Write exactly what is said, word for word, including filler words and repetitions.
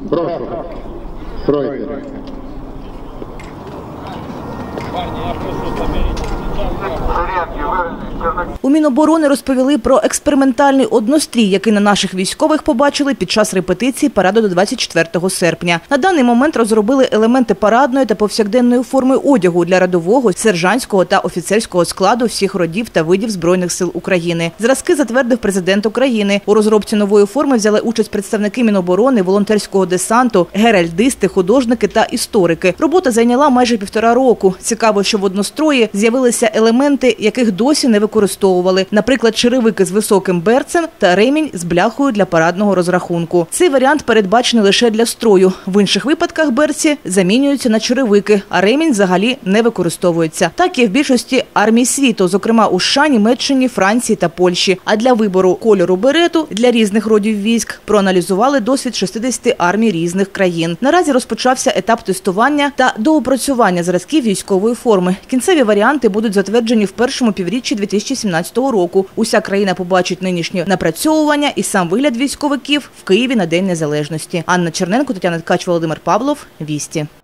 Прошу. Стройте. У Міноборони розповіли про експериментальний однострій, який на наших військових побачили під час репетиції параду до двадцять четвертого серпня. На даний момент розробили елементи парадної та повсякденної форми одягу для рядового, сержантського та офіцерського складу всіх родів та видів Збройних сил України. Зразки затвердив президент України. У розробці нової форми взяли участь представники Міноборони, волонтерського десанту, геральдисти, художники та історики. Робота зайняла майже півтора року. Цікаво, що в однострої з'явилися елементи, яких досі не використовували. Наприклад, черевики з високим берцем та ремінь з бляхою для парадного розрахунку. Цей варіант передбачений лише для строю. В інших випадках берці замінюються на черевики, а ремінь взагалі не використовується. Так є в більшості армій світу, зокрема у США, Німеччині, Франції та Польщі. А для вибору кольору берету для різних родів військ проаналізували досвід шістдесяти армій різних країн. Наразі розпочався етап тестування та доопрацювання зразків військової форми. Кінцеві варіанти будуть затверджені в першому півріччі дві тисячі сімнадцятого року. Уся країна побачить нинішнє напрацьовування і сам вигляд військовиків в Києві на День Незалежності. Анна Черненко, Тетяна Ткач, Володимир Павлов. Вісті.